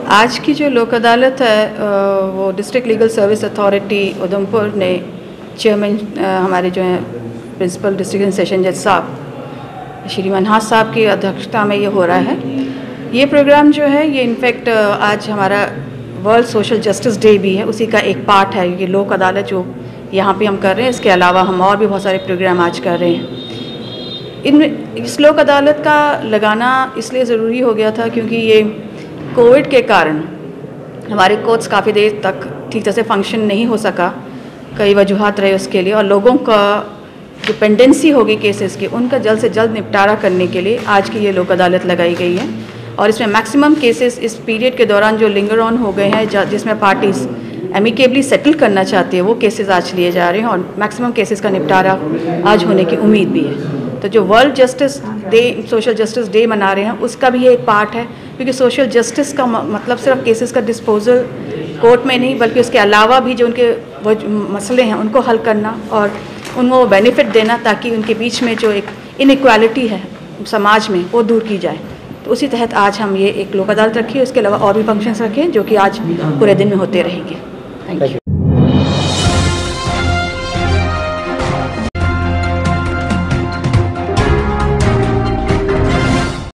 आज की जो लोक अदालत है वो district legal service authority Udhampur ने चेयरमैन हमारे जो हैं प्रिंसिपल डिस्ट्रिक्ट एंड सेशन जज साहब श्री मनहास साहब की अध्यक्षता में ये हो रहा है। ये प्रोग्राम जो है ये इनफैक्ट आज हमारा वर्ल्ड सोशल जस्टिस डे भी है, उसी का एक पार्ट है ये लोक अदालत जो यहाँ पे हम कर रहे हैं। इसके अलावा हम और भी बहुत सारे प्रोग्राम आज कर रहे हैं। इस लोक अदालत का लगाना इसलिए ज़रूरी हो गया था क्योंकि ये कोविड के कारण हमारे कोर्ट्स काफ़ी देर तक ठीक तरह से फंक्शन नहीं हो सका, कई वजूहात रहे उसके लिए, और लोगों का जो पेंडेंसी होगी केसेस की उनका जल्द से जल्द निपटारा करने के लिए आज की ये लोक अदालत लगाई गई है। और इसमें मैक्सिमम केसेस इस पीरियड के दौरान जो लिंगर ऑन हो गए हैं, जिसमें पार्टीज़ एमिकेबली सेटल करना चाहती है, वो केसेस आज लिए जा रहे हैं और मैक्सिमम केसेस का निपटारा आज होने की उम्मीद भी है। तो जो world justice day, social justice day मना रहे हैं, उसका भी ये एक पार्ट है क्योंकि सोशल जस्टिस का मतलब सिर्फ केसेस का डिस्पोजल कोर्ट में नहीं बल्कि उसके अलावा भी जो उनके वो मसले हैं उनको हल करना और उनको बेनिफिट देना ताकि उनके बीच में जो एक इनइक्वालिटी है समाज में वो दूर की जाए। तो उसी तहत आज हम ये एक लोक अदालत रखी है। उसके अलावा और भी फंक्शंस रखे हैं जो कि आज पूरे दिन में होते रहेंगे। Thank you.